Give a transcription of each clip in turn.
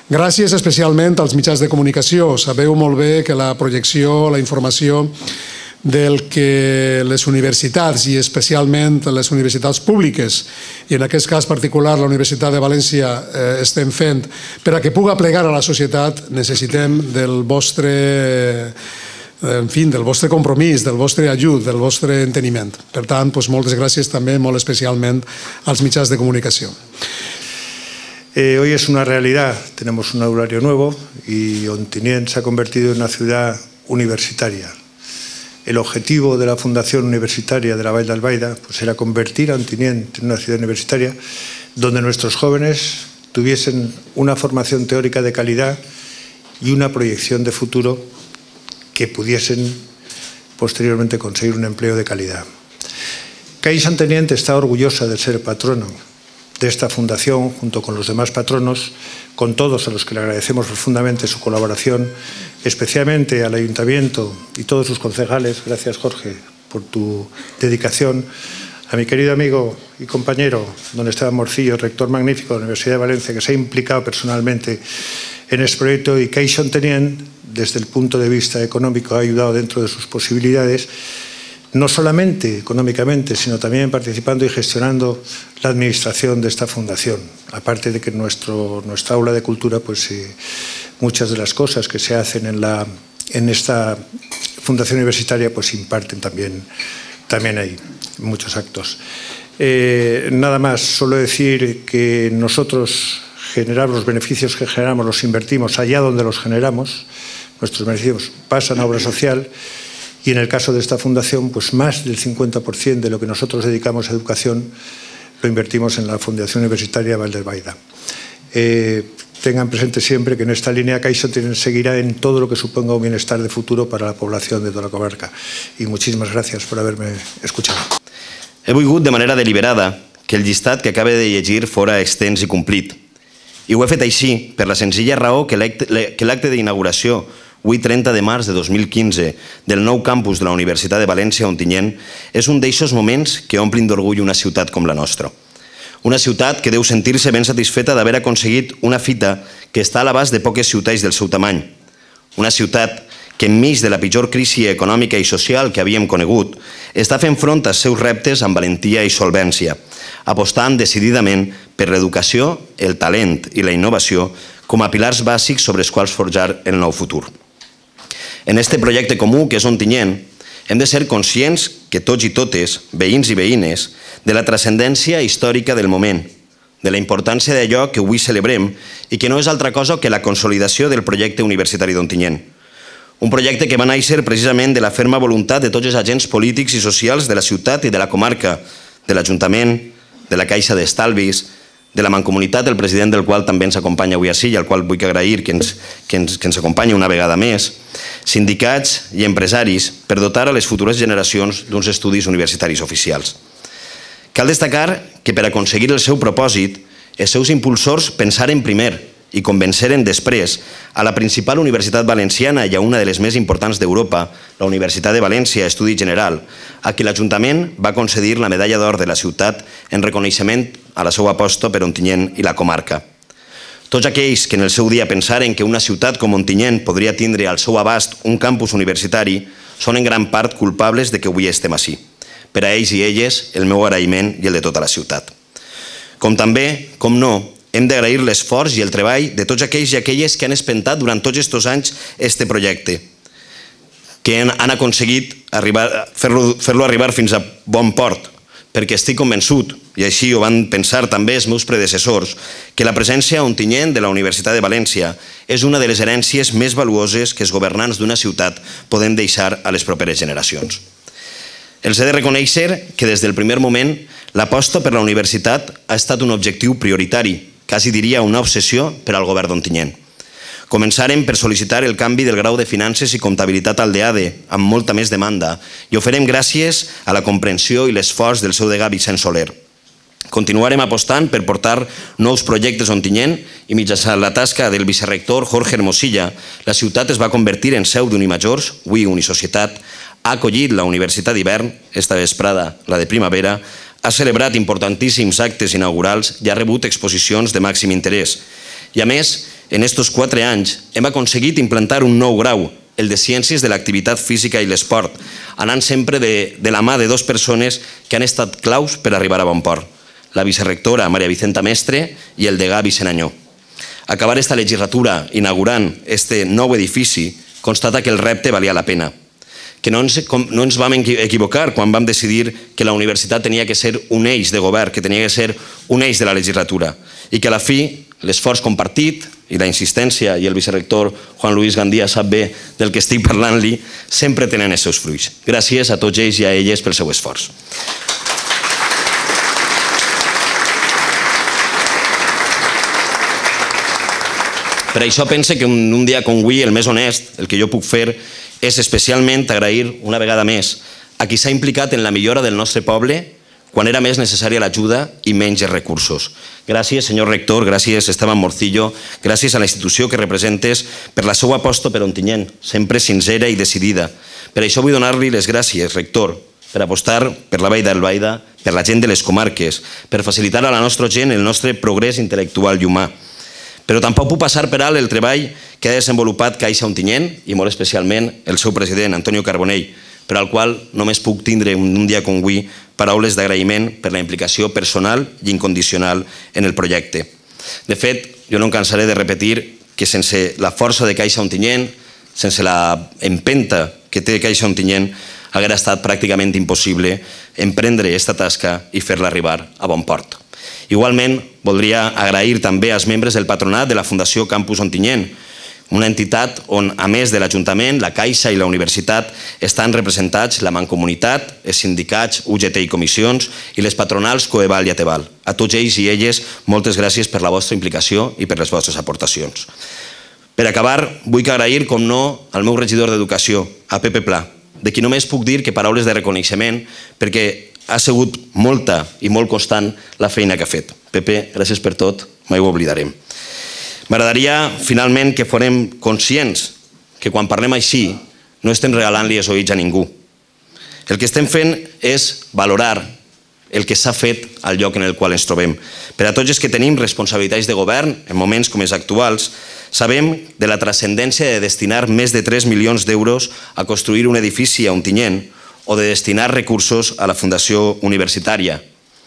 Gràcies especialment als mitjans de comunicació. Sabeu molt bé que la projecció, la informació del que les universitats i especialment les universitats públiques i en aquest cas particular la Universitat de València estem fent per a que puga plegar a la societat necessitem del vostre compromís, del vostre ajut, del vostre enteniment. Per tant, moltes gràcies també molt especialment als mitjans de comunicació. Hoy es una realidad, tenemos un aulario nuevo y Ontinyent se ha convertido en una ciudad universitaria. El objetivo de la Fundación Universitaria de la Vall d'Albaida era convertir a Ontinyent en una ciudad universitaria donde nuestros jóvenes tuviesen una formación teórica de calidad y una proyección de futuro que pudiesen posteriormente conseguir un empleo de calidad. CAIX Ontinyent está orgullosa de ser patrono de esta fundación, junto con los demás patronos, con todos a los que le agradecemos profundamente su colaboración, especialmente al Ayuntamiento y todos sus concejales. Gracias, Jorge, por tu dedicación. A mi querido amigo y compañero, don Esteban Morcillo, rector magnífico de la Universidad de Valencia, que se ha implicado personalmente en este proyecto, y CAIX Ontinyent, desde el punto de vista económico, ha ayudado dentro de sus posibilidades, no solamente económicamente, sino también participando y gestionando la administración de esta fundación. Aparte de que en nuestra aula de cultura, muchas de las cosas que se hacen en esta fundación universitaria, imparten también ahí, muchos actos. Nada más, solo decir que nosotros generamos los beneficios que generamos, los invertimos allá donde los generamos, nuestros beneficios pasan a obra social. Y en el caso de esta fundación, más del 50% de lo que nosotros dedicamos a educación lo invertimos en la Fundación Universitaria Vall d'Albaida. Tengan presente siempre que en esta línea CAIX Ontinyent seguirá en todo lo que suponga un bienestar de futuro para la población de toda la comarca. Y muchísimas gracias por haberme escuchado. He volgut de manera deliberada que el llistat que acabe de llegir fora extens i complit. I ho he fet així per la senzilla raó que l'acte d'inauguració avui 30 de març de 2015 del nou campus de la Universitat de València a Ontinyent és un d'eixos moments que omplin d'orgull una ciutat com la nostra. Una ciutat que deu sentir-se ben satisfeta d'haver aconseguit una fita que està a l'abast de poques ciutats del seu tamany. Una ciutat que enmig de la pitjor crisi econòmica i social que havíem conegut està fent front als seus reptes amb valentia i solvència, apostant decididament per l'educació, el talent i la innovació com a pilars bàsics sobre els quals forjar el nou futur. En este projecte comú que és Ontinyent, hem de ser conscients que tots i totes, veïns i veïnes, de la transcendència històrica del moment, de la importància d'allò que avui celebrem i que no és altra cosa que la consolidació del projecte universitari d'Ontinyent. Un projecte que va néixer precisament de la ferma voluntat de tots els agents polítics i socials de la ciutat i de la comarca, de l'Ajuntament, de la Caixa d'Estalvis, de la Mancomunitat, el president del qual també ens acompanya avui ací i al qual vull agrair que ens acompanyi una vegada més, sindicats i empresaris per dotar a les futures generacions d'uns estudis universitaris oficials. Cal destacar que per aconseguir el seu propòsit, els seus impulsors pensaren primer i convenceren després a la principal universitat valenciana i a una de les més importants d'Europa, la Universitat de València, Estudi General, a qui l'Ajuntament va concedir la medalla d'or de la ciutat en reconeixement a la seva aposta per Ontinyent i la comarca. Tots aquells que en el seu dia pensaren que una ciutat com Ontinyent podria tindre al seu abast un campus universitari són en gran part culpables de que avui estem ací. Per a ells i elles, el meu agraïment i el de tota la ciutat. Com també, com no, hem d'agrair l'esforç i el treball de tots aquells i aquelles que han espentat durant tots aquests anys este projecte, que han aconseguit fer-lo arribar fins a bon port, perquè estic convençut, i així ho van pensar també els meus predecessors, que la presència a Ontinyent de la Universitat de València és una de les herències més valuoses que els governants d'una ciutat podem deixar a les properes generacions. Els he de reconèixer que des del primer moment l'aposta per la universitat ha estat un objectiu prioritari, quasi diria una obsessió per al govern d'Ontinyent. Començarem per sol·licitar el canvi del grau de Finances i Comptabilitat al DEADE, amb molta més demanda, i ho farem gràcies a la comprensió i l'esforç del seu degà Vicent Soler. Continuarem apostant per portar nous projectes a Ontinyent i mitjançant la tasca del vicerrector Jorge Hermosilla, la ciutat es va convertir en seu d'Unimajors, avui Unisocietat, ha acollit la Universitat d'Hivern, esta vesprada la de primavera, ha celebrat importantíssims actes inaugurals i ha rebut exposicions de màxim interès. I a més, en estos 4 anys, hem aconseguit implantar un nou grau, el de Ciències de l'Activitat Física i l'Esport, anant sempre de la mà de 2 persones que han estat claus per arribar a bon port, la vicerectora Maria Vicenta Mestre i el degà Vicent Anyó. Acabar esta legislatura inaugurant este nou edifici constata que el repte valia la pena, que no ens vam equivocar quan vam decidir que la universitat tenia que ser un eix de govern, que tenia que ser un eix de la legislatura, i que a la fi l'esforç compartit i la insistència, i el vicerector Juan Luis Gandia sap bé del que estic parlant-li, sempre tenen els seus fruits. Gràcies a tots ells i a elles pel seu esforç. Per això pense que un dia com avui, el més honest, el que jo puc fer és especialment agrair una vegada més a qui s'ha implicat en la millora del nostre poble quan era més necessària l'ajuda i menys els recursos. Gràcies, senyor rector, gràcies, Esteban Morcillo, gràcies a la institució que representes per la seva aposta per Ontinyent, sempre sincera i decidida. Per això vull donar-li les gràcies, rector, per apostar per la Vall d'Albaida, per la gent de les comarques, per facilitar a la nostra gent el nostre progrés intel·lectual i humà. Però tampoc puc passar per alt el treball que ha desenvolupat Caixa Ontinyent i molt especialment el seu president, Antonio Carbonell, per al qual només puc tindre un dia com avui paraules d'agraïment per la implicació personal i incondicional en el projecte. De fet, jo no em cansaré de repetir que sense la força de Caixa Ontinyent, sense la empenta que té Caixa Ontinyent, hauria estat pràcticament impossible emprendre aquesta tasca i fer-la arribar a bon port. Igualment, voldria agrair també als membres del patronat de la Fundació Campus Ontinyent, una entitat on, a més de l'Ajuntament, la Caixa i la Universitat, estan representats la Mancomunitat, els sindicats, UGT i comissions i les patronals Coeval i Ateval. A tots ells i elles, moltes gràcies per la vostra implicació i per les vostres aportacions. Per acabar, vull agrair, com no, al meu regidor d'Educació, a Pepe Pla, de qui només puc dir que paraules de reconeixement perquè ha sigut molta i molt constant la feina que ha fet. Pepe, gràcies per tot, mai ho oblidarem. M'agradaria, finalment, que fórem conscients que quan parlem així no estem regalant-li els oïts a ningú. El que estem fent és valorar el que s'ha fet al lloc en el qual ens trobem. Per a tots els que tenim responsabilitats de govern, en moments com els actuals, sabem de la transcendència de destinar més de 3 milions d'euros a construir un edifici a Ontinyent o de destinar recursos a la Fundació Universitària.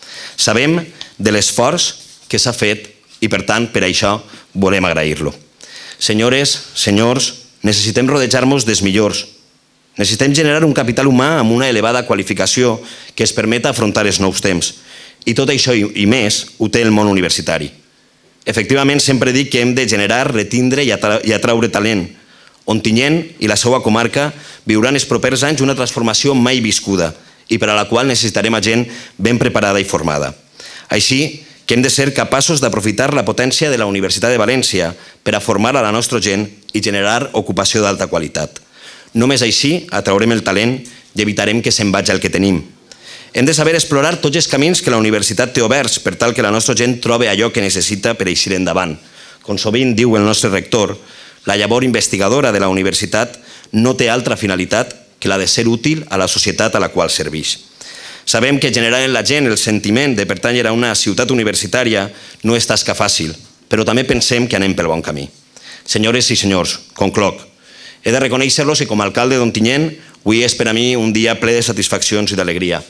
Sabem de l'esforç que s'ha fet i, per tant, per això volem agrair-lo. Senyores, senyors, necessitem rodejar-nos dels millors. Necessitem generar un capital humà amb una elevada qualificació que ens permeta afrontar els nous temps. I tot això i més ho té el món universitari. Efectivament, sempre dic que hem de generar, retindre i atraure talent. Ontinyent i la seva comarca viuran els propers anys una transformació mai viscuda i per a la qual necessitarem a gent ben preparada i formada. Així que hem de ser capaços d'aprofitar la potència de la Universitat de València per a formar a la nostra gent i generar ocupació d'alta qualitat. Només així atraurem el talent i evitarem que se'n vagi el que tenim. Hem de saber explorar tots els camins que la universitat té oberts per tal que la nostra gent trobi allò que necessita per eixir endavant. Com sovint diu el nostre rector, la llavor investigadora de la universitat no té altra finalitat que la de ser útil a la societat a la qual serveix. Sabem que generar en la gent el sentiment de pertànyer a una ciutat universitària no és tasca fàcil, però també pensem que anem pel bon camí. Senyores i senyors, concloc. He de reconèixer-los i com a alcalde d'Ontinyent avui és per a mi un dia ple de satisfaccions i d'alegria.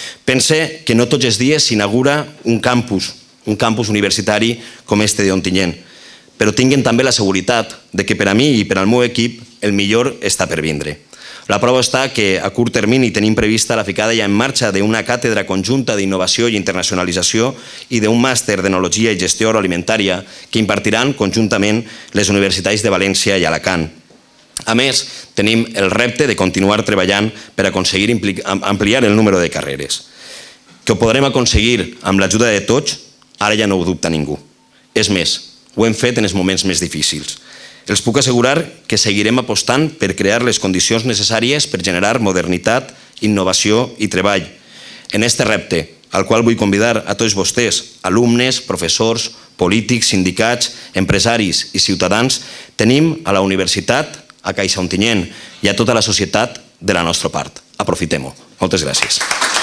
Pense que no tots els dies s'inaugura un campus universitari com este d'Ontinyent, però tinguen també la seguretat de que per a mi i per al meu equip el millor està per vindre. La prova està que a curt termini tenim prevista la ficada ja en marxa d'una càtedra conjunta d'innovació i internacionalització i d'un màster d'enologia i gestió agroalimentària que impartiran conjuntament les universitats de València i Alacant. A més, tenim el repte de continuar treballant per aconseguir ampliar el número de carreres. Que ho podrem aconseguir amb l'ajuda de tots, ara ja no ho dubta ningú. És més, ho hem fet en els moments més difícils. Els puc assegurar que seguirem apostant per crear les condicions necessàries per generar modernitat, innovació i treball. En este repte, al qual vull convidar a tots vostès, alumnes, professors, polítics, sindicats, empresaris i ciutadans, tenim a la universitat, a Caixa Ontinyent i a tota la societat de la nostra part. Aprofitem-ho. Moltes gràcies.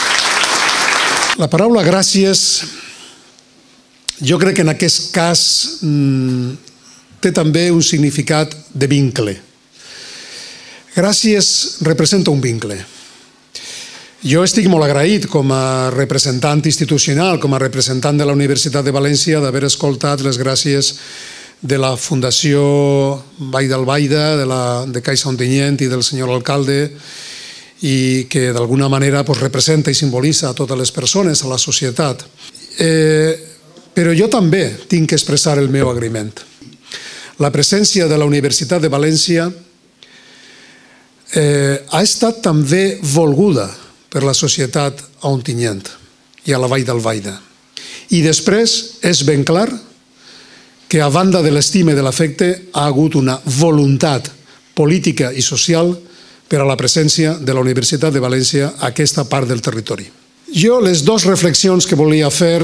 La paraula gràcies, jo crec que en aquest cas té també un significat de vincle. Gràcies representa un vincle. Jo estic molt agraït com a representant institucional, com a representant de la Universitat de València, d'haver escoltat les gràcies de la Fundació Vall d'Albaida, de Caixa Ontinyent i del senyor alcalde, i que d'alguna manera representa i simbolitza a totes les persones, a la societat. Però jo també tinc que expressar el meu agraïment. La presència de la Universitat de València ha estat també volguda per la societat a Ontinyent i a la Vall d'Albaida. I després és ben clar que a banda de l'estima i de l'afecte ha hagut una voluntat política i social per a la presència de la Universitat de València a aquesta part del territori. Jo les dues reflexions que volia fer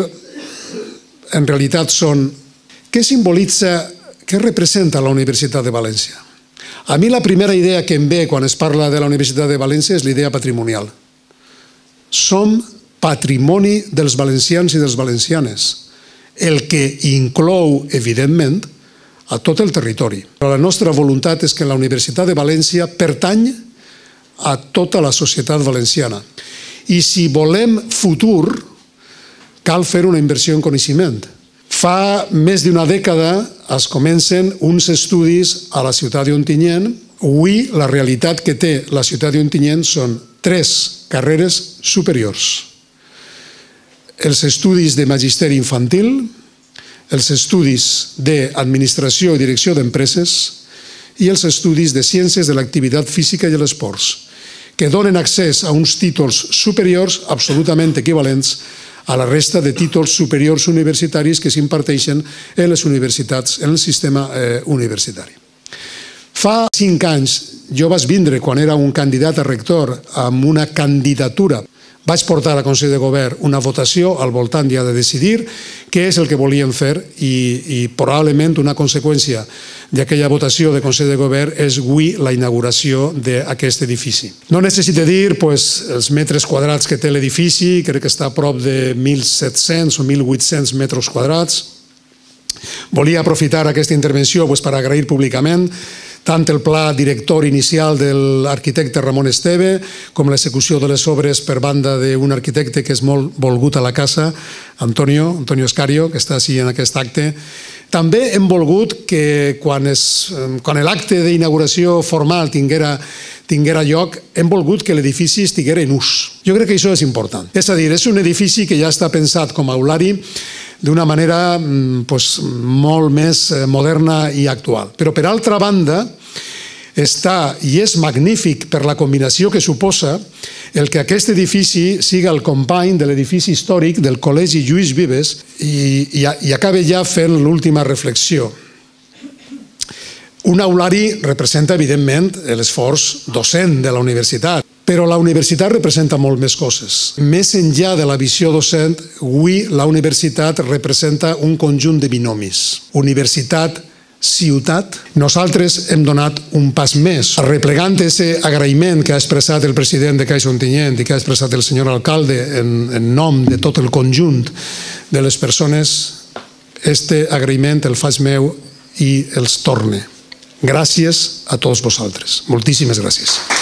en realitat són què simbolitza, què representa la Universitat de València? A mi la primera idea que em ve quan es parla de la Universitat de València és l'idea patrimonial. Som patrimoni dels valencians i dels valencianes, el que inclou, evidentment, a tot el territori. Però la nostra voluntat és que la Universitat de València pertany a tota la societat valenciana. I si volem futur, cal fer una inversió en coneixement. Fa més d'una dècada es comencen uns estudis a la ciutat d'Ontinyent. Avui la realitat que té la ciutat d'Ontinyent són 3 carreres superiors. Els estudis de magisteri infantil, els estudis d'administració i direcció d'empreses i els estudis de ciències de l'activitat física i l'esports, que donen accés a uns títols superiors absolutament equivalents a la resta de títols superiors universitaris que s'imparteixen en les universitats, en el sistema universitari. Fa 5 anys jo vaig vindre, quan era un candidat a rector, amb una candidatura. Vaig portar al Consell de Govern una votació al voltant ja de decidir què és el que volíem fer i probablement una conseqüència d'aquella votació de Consell de Govern és avui la inauguració d'aquest edifici. No necessito dir els metres quadrats que té l'edifici, crec que està a prop de 1.700 o 1.800 metres quadrats. Volia aprofitar aquesta intervenció per agrair públicament tant el pla director inicial de l'arquitecte Ramon Esteve com l'execució de les obres per banda d'un arquitecte que és molt volgut a la casa, Antonio Escario, que està així en aquest acte. També hem volgut que quan l'acte d'inauguració formal tinguera lloc, hem volgut que l'edifici estiguera en ús. Jo crec que això és important. És a dir, és un edifici que ja està pensat com a aulari d'una manera molt més moderna i actual. Però per altra banda, està i és magnífic per la combinació que suposa el que aquest edifici siga el company de l'edifici històric del Col·legi Lluís Vives i acabe ja fent l'última reflexió. Un aulari representa, evidentment, l'esforç docent de la universitat, però la universitat representa molt més coses. Més enllà de la visió docent, avui la universitat representa un conjunt de binomis. Universitat-ciutat. Nosaltres hem donat un pas més. Replegant aquest agraïment que ha expressat el president de Caixa Ontinyent i que ha expressat el senyor alcalde en nom de tot el conjunt de les persones, aquest agraïment el faig meu i els torne. Gràcies a tots vosaltres. Moltíssimes gràcies.